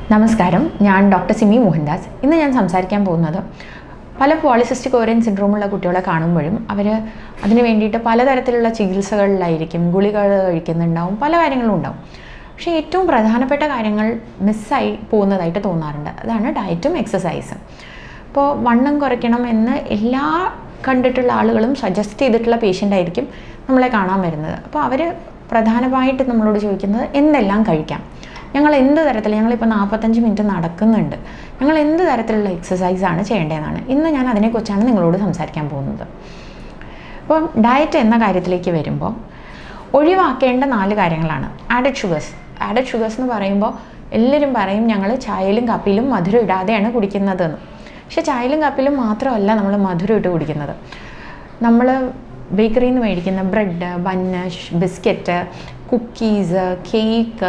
നമസ്കാരം, ഞാൻ ഡോക്ടർ സിമി മോഹൻദാസ്. ഇന്ന് ഞാൻ സംസാരിക്കാൻ പോകുന്നത് പല പോളിസിസ്റ്റിക് ഓവറിയൻ സിൻഡ്രോമുള്ള കുട്ടികളെ കാണുമ്പോഴും അവർ അതിന് വേണ്ടിയിട്ട് പലതരത്തിലുള്ള ചികിത്സകളിലായിരിക്കും, ഗുളികൾ കഴിക്കുന്നുണ്ടാവും, പല കാര്യങ്ങളും ഉണ്ടാവും. പക്ഷേ ഏറ്റവും പ്രധാനപ്പെട്ട കാര്യങ്ങൾ മിസ്സായി പോകുന്നതായിട്ട് തോന്നാറുണ്ട്. അതാണ് ഡയറ്റും എക്സസൈസും. ഇപ്പോൾ വണ്ണം കുറയ്ക്കണം എന്ന് എല്ലാ കണ്ടിട്ടുള്ള ആളുകളും സജസ്റ്റ് ചെയ്തിട്ടുള്ള പേഷ്യൻ്റ് ആയിരിക്കും നമ്മളെ കാണാൻ വരുന്നത്. അപ്പോൾ അവർ പ്രധാനമായിട്ട് നമ്മളോട് ചോദിക്കുന്നത് എന്തെല്ലാം കഴിക്കാം, ഞങ്ങൾ എന്ത് തരത്തിൽ, ഞങ്ങളിപ്പോൾ 45 മിനിറ്റ് നടക്കുന്നുണ്ട്, ഞങ്ങൾ എന്ത് തരത്തിലുള്ള എക്സസൈസാണ് ചെയ്യേണ്ടതെന്നാണ്. ഇന്ന് ഞാൻ അതിനെക്കുറിച്ചാണ് നിങ്ങളോട് സംസാരിക്കാൻ പോകുന്നത്. അപ്പോൾ ഡയറ്റ് എന്ന കാര്യത്തിലേക്ക് വരുമ്പോൾ ഒഴിവാക്കേണ്ട 4 കാര്യങ്ങളാണ്. ആഡഡ് ഷുഗേഴ്സ് എന്ന് പറയുമ്പോൾ എല്ലാവരും പറയും ഞങ്ങൾ ചായയിലും കാപ്പിയിലും മധുരം ഇടാതെയാണ് കുടിക്കുന്നതെന്ന്. പക്ഷേ ചായയിലും കാപ്പിയിലും മാത്രമല്ല നമ്മൾ മധുരം ഇട്ട് കുടിക്കുന്നത്. നമ്മൾ ബേക്കറിയിൽ നിന്ന് മേടിക്കുന്ന bread, bun, biscuit, cookies, cake,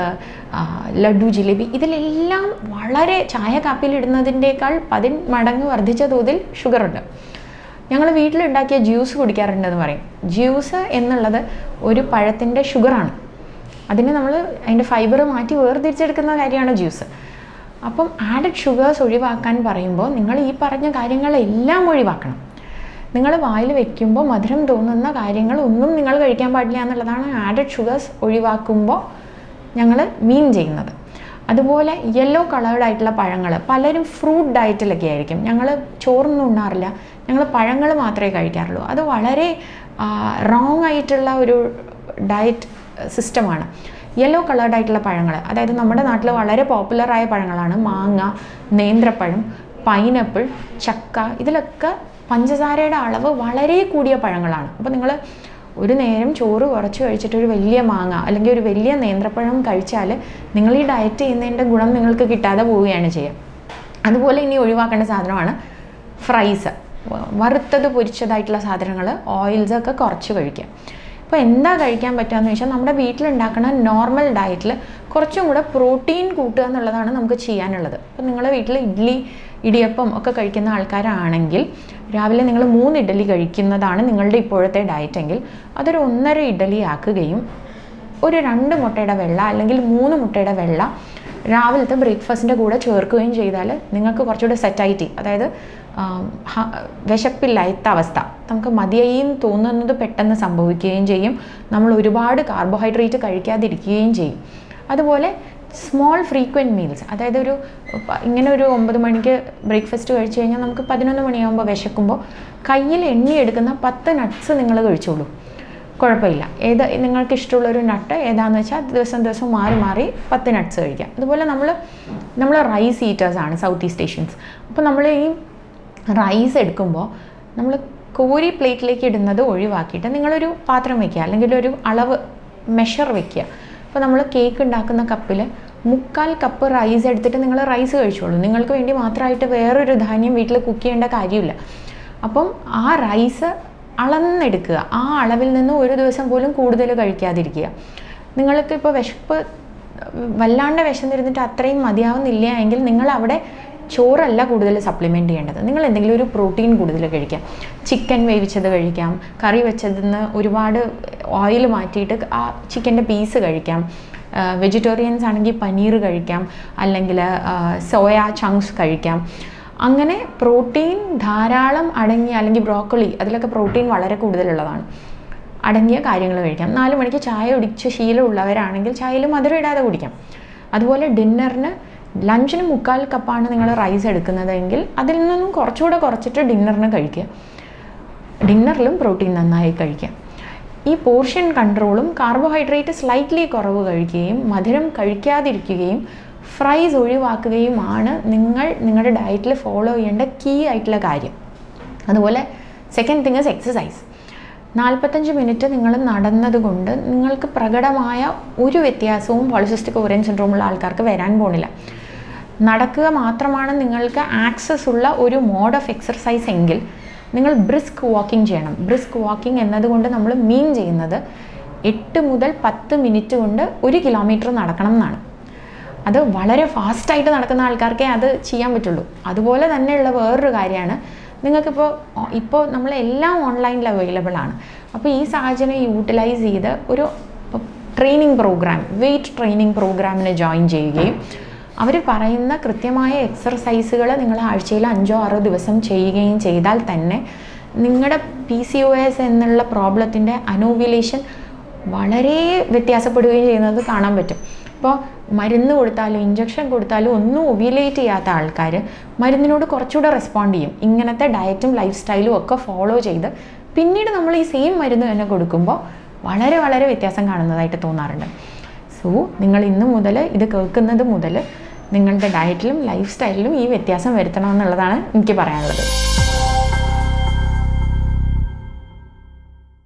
laddu, jalebi, ഇതിലെല്ലാം വളരെ ചായ കാപ്പിയിലിടുന്നതിൻ്റെക്കാൾ 10 മടങ്ങ് വർദ്ധിച്ച തോതിൽ ഷുഗറുണ്ട്. ഞങ്ങൾ വീട്ടിലുണ്ടാക്കിയ ജ്യൂസ് കുടിക്കാറുണ്ടെന്ന് പറയും. ജ്യൂസ് എന്നുള്ളത് ഒരു പഴത്തിൻ്റെ ഷുഗറാണ്. അതിന് നമ്മൾ അതിൻ്റെ ഫൈബർ മാറ്റി വേർതിരിച്ചെടുക്കുന്ന കാര്യമാണ് ജ്യൂസ്. അപ്പം ആഡഡ് ഷുഗേഴ്സ് ഒഴിവാക്കാൻ പറയുമ്പോൾ നിങ്ങൾ ഈ പറഞ്ഞ കാര്യങ്ങളെല്ലാം ഒഴിവാക്കണം. നിങ്ങൾ വായിൽ വയ്ക്കുമ്പോൾ മധുരം തോന്നുന്ന കാര്യങ്ങളൊന്നും നിങ്ങൾ കഴിക്കാൻ പാടില്ല എന്നുള്ളതാണ് ആഡഡ് ഷുഗേഴ്സ് ഒഴിവാക്കുമ്പോൾ ഞങ്ങൾ മീൻ ചെയ്യുന്നത്. അതുപോലെ യെല്ലോ കളേർഡായിട്ടുള്ള പഴങ്ങൾ, പലരും ഫ്രൂട്ട് ഡയറ്റിലൊക്കെ ആയിരിക്കും. ഞങ്ങൾ ചോറൊന്നും ഉണ്ണാറില്ല, ഞങ്ങൾ പഴങ്ങൾ മാത്രമേ കഴിക്കാറുള്ളൂ. അത് വളരെ റോങ് ആയിട്ടുള്ള ഒരു ഡയറ്റ് സിസ്റ്റമാണ്. യെല്ലോ കളേർഡായിട്ടുള്ള പഴങ്ങൾ, അതായത് നമ്മുടെ നാട്ടിൽ വളരെ പോപ്പുലറായ പഴങ്ങളാണ് മാങ്ങ, നേന്ത്രപ്പഴം, പൈനാപ്പിൾ, ചക്ക. ഇതിലൊക്കെ പഞ്ചസാരയുടെ അളവ് വളരെ കൂടിയ പഴങ്ങളാണ്. അപ്പോൾ നിങ്ങൾ ഒരു നേരം ചോറ് കുറച്ച് കഴിച്ചിട്ട് ഒരു വലിയ മാങ്ങ അല്ലെങ്കിൽ ഒരു വലിയ നേന്ത്രപ്പഴം കഴിച്ചാൽ നിങ്ങൾ ഈ ഡയറ്റ് ചെയ്യുന്നതിൻ്റെ ഗുണം നിങ്ങൾക്ക് കിട്ടാതെ പോവുകയാണ് ചെയ്യുക. അതുപോലെ ഇനി ഒഴിവാക്കേണ്ട സാധനമാണ് ഫ്രൈസ്, വറുത്തത് പൊരിച്ചതായിട്ടുള്ള സാധനങ്ങൾ, ഓയിൽസൊക്കെ കുറച്ച് കഴിക്കുക. ഇപ്പോൾ എന്താ കഴിക്കാൻ പറ്റുകയെന്ന് ചോദിച്ചാൽ നമ്മുടെ വീട്ടിലുണ്ടാക്കുന്ന നോർമൽ ഡയറ്റിൽ കുറച്ചും കൂടെ പ്രോട്ടീൻ കൂട്ടുക എന്നുള്ളതാണ് നമുക്ക് ചെയ്യാനുള്ളത്. ഇപ്പോൾ നിങ്ങളുടെ വീട്ടിൽ ഇഡ്ഡലി, ഇടിയപ്പം ഒക്കെ കഴിക്കുന്ന ആൾക്കാരാണെങ്കിൽ രാവിലെ നിങ്ങൾ 3 ഇഡ്ഡലി കഴിക്കുന്നതാണ് നിങ്ങളുടെ ഇപ്പോഴത്തെ ഡയറ്റെങ്കിൽ അതൊരു 1.5 ഇഡ്ഡലി ആക്കുകയും ഒരു 2 മുട്ടയുടെ വെള്ള അല്ലെങ്കിൽ 3 മുട്ടയുടെ വെള്ള രാവിലത്തെ ബ്രേക്ക്ഫാസ്റ്റിൻ്റെ കൂടെ ചേർക്കുകയും ചെയ്താൽ നിങ്ങൾക്ക് കുറച്ചുകൂടെ സെറ്റായിട്ട്, അതായത് വിശപ്പില്ലാത്ത അവസ്ഥ, നമുക്ക് മതിയായും തോന്നുന്നത് പെട്ടെന്ന് സംഭവിക്കുകയും ചെയ്യും. നമ്മൾ ഒരുപാട് കാർബോഹൈഡ്രേറ്റ് കഴിക്കാതിരിക്കുകയും ചെയ്യും. അതുപോലെ സ്മോൾ ഫ്രീക്വൻറ്റ് മീൽസ്, അതായത് ഇങ്ങനെ ഒരു 9 മണിക്ക് ബ്രേക്ക്ഫാസ്റ്റ് കഴിച്ചു കഴിഞ്ഞാൽ നമുക്ക് 11 മണിയാകുമ്പോൾ വിശക്കുമ്പോൾ കയ്യിൽ എണ്ണിയെടുക്കുന്ന 10 നട്ട്സ് നിങ്ങൾ കഴിച്ചോളൂ, കുഴപ്പമില്ല. നിങ്ങൾക്ക് ഇഷ്ടമുള്ളൊരു നട്ട് ഏതാണെന്ന് വെച്ചാൽ ദിവസം മാറി 10 നട്ട്സ് കഴിക്കാം. അതുപോലെ നമ്മൾ റൈസ് ഈറ്റേഴ്സാണ് സൗത്ത് ഈസ്റ്റ് ഏഷ്യൻസ്. അപ്പോൾ നമ്മൾ ഈ റൈസ് എടുക്കുമ്പോൾ നമ്മൾ കോരി പ്ലേറ്റിലേക്ക് ഇടുന്നത് ഒഴിവാക്കിയിട്ട് നിങ്ങളൊരു പാത്രം വയ്ക്കുക, അല്ലെങ്കിൽ ഒരു അളവ് മെഷർ വയ്ക്കുക. അപ്പോൾ നമ്മൾ കേക്ക് ഉണ്ടാക്കുന്ന കപ്പിൽ 3/4 കപ്പ് റൈസ് എടുത്തിട്ട് നിങ്ങൾ റൈസ് കഴിച്ചോളൂ. നിങ്ങൾക്ക് വേണ്ടി മാത്രമായിട്ട് വേറൊരു ധാന്യം വീട്ടിൽ കുക്ക് ചെയ്യേണ്ട കാര്യമില്ല. അപ്പം ആ റൈസ് അളന്നെടുക്കുക, ആ അളവിൽ നിന്ന് ഒരു ദിവസം പോലും കൂടുതൽ കഴിക്കാതിരിക്കുക. നിങ്ങൾക്ക് ഇപ്പോൾ വിശപ്പ് വല്ലാണ്ട് വിശന്നിരുന്നിട്ട് അത്രയും മതിയാവുന്നില്ല എങ്കിൽ നിങ്ങൾ അവിടെ ചോറല്ല കൂടുതൽ സപ്ലിമെൻറ്റ് ചെയ്യേണ്ടത്, നിങ്ങൾ എന്തെങ്കിലും ഒരു പ്രോട്ടീൻ കൂടുതൽ കഴിക്കാം. ചിക്കൻ വേവിച്ചത് കഴിക്കാം, കറി വെച്ചതിന്ന് ഒരുപാട് ഓയിൽ മാറ്റിയിട്ട് ആ ചിക്കൻ്റെ പീസ് കഴിക്കാം. വെജിറ്റേറിയൻസ് ആണെങ്കിൽ പനീർ കഴിക്കാം, അല്ലെങ്കിൽ സോയ ചങ്ക്സ് കഴിക്കാം. അങ്ങനെ പ്രോട്ടീൻ ധാരാളം അടങ്ങിയ, അല്ലെങ്കിൽ ബ്രോക്കോളി, അതിലൊക്കെ പ്രോട്ടീൻ വളരെ കൂടുതലുള്ളതാണ്, അടങ്ങിയ കാര്യങ്ങൾ കഴിക്കാം. 4 മണിക്ക് ചായ കുടിച്ച് ശീലമുള്ളവരാണെങ്കിൽ ചായയിൽ മധുരം ഇടാതെ കുടിക്കാം. അതുപോലെ ലഞ്ചിന് 3/4 കപ്പാണ് നിങ്ങൾ റൈസ് എടുക്കുന്നതെങ്കിൽ അതിൽ നിന്നും കുറച്ചുകൂടെ കുറച്ചിട്ട് ഡിന്നറിന് കഴിക്കുക. ഡിന്നറിലും പ്രോട്ടീൻ നന്നായി കഴിക്കുക. ഈ പോർഷൻ കൺട്രോളും കാർബോഹൈഡ്രേറ്റ് സ്ലൈറ്റ്ലി കുറവ് കഴിക്കുകയും മധുരം കഴിക്കാതിരിക്കുകയും ഫ്രൈസ് ഒഴിവാക്കുകയുമാണ് നിങ്ങളുടെ ഡയറ്റിൽ ഫോളോ ചെയ്യേണ്ട കീ ആയിട്ടുള്ള കാര്യം. അതുപോലെ second thing is exercise. 45 minute നിങ്ങൾ നടന്നതുകൊണ്ട് നിങ്ങൾക്ക് പ്രകടമായ ഒരു വ്യത്യാസവും പോളിസിസ്റ്റിക് ഓവറിയൻ സിൻഡ്രോമുള്ള ആൾക്കാർക്ക് വരാൻ പോകുന്നില്ല. നടക്കുക മാത്രമാണ് നിങ്ങൾക്ക് ആക്സസ് ഉള്ള ഒരു മോഡ് ഓഫ് എക്സർസൈസ് എങ്കിൽ നിങ്ങൾ ബ്രിസ്ക് വാക്കിംഗ് ചെയ്യണം. ബ്രിസ്ക് വാക്കിംഗ് എന്നതുകൊണ്ട് നമ്മൾ മീൻ ചെയ്യുന്നത് 8 മുതൽ 10 മിനിറ്റ് കൊണ്ട് 1 കിലോമീറ്റർ നടക്കണം എന്നാണ്. അത് വളരെ ഫാസ്റ്റായിട്ട് നടക്കുന്ന ആൾക്കാർക്കേ അത് ചെയ്യാൻ പറ്റുള്ളൂ. അതുപോലെ തന്നെയുള്ള വേറൊരു കാര്യമാണ്, നിങ്ങൾക്കിപ്പോൾ നമ്മളെല്ലാം ഓൺലൈനിൽ അവൈലബിൾ ആണ്. അപ്പോൾ ഈ സാഹചര്യം യൂട്ടിലൈസ് ചെയ്ത് ഒരു ട്രെയിനിങ് പ്രോഗ്രാം, വെയ്റ്റ് ട്രെയിനിങ് പ്രോഗ്രാമിന് ജോയിൻ ചെയ്യുകയും അവർ പറയുന്ന കൃത്യമായ എക്സർസൈസുകൾ നിങ്ങൾ ആഴ്ചയിൽ 5-6 ദിവസം ചെയ്യുകയും ചെയ്താൽ തന്നെ നിങ്ങളുടെ PCOS എന്നുള്ള പ്രോബ്ലത്തിൻ്റെ അനോവുലേഷൻ വളരെ വ്യത്യാസപ്പെടുകയും ചെയ്യുന്നത് കാണാൻ പറ്റും. ഇപ്പോൾ മരുന്ന് കൊടുത്താലും ഇഞ്ചക്ഷൻ കൊടുത്താലും ഒന്നും ഒവ്യുലേറ്റ് ചെയ്യാത്ത ആൾക്കാർ മരുന്നിനോട് കുറച്ചുകൂടെ റെസ്പോണ്ട് ചെയ്യും. ഇങ്ങനത്തെ ഡയറ്റും ലൈഫ് സ്റ്റൈലും ഒക്കെ ഫോളോ ചെയ്ത് പിന്നീട് നമ്മൾ ഈ സെയിം മരുന്ന് തന്നെ കൊടുക്കുമ്പോൾ വളരെ വളരെ വ്യത്യാസം കാണുന്നതായിട്ട് തോന്നാറുണ്ട്. സോ നിങ്ങൾ ഇന്ന് മുതൽ ഇത് കേൾക്കുന്നത് മുതൽ നിങ്ങളുടെ ഡയറ്റിലും ലൈഫ് സ്റ്റൈലിലും ഈ വ്യത്യാസം വരുത്തണമെന്നുള്ളതാണ് എനിക്ക് പറയാനുള്ളത്.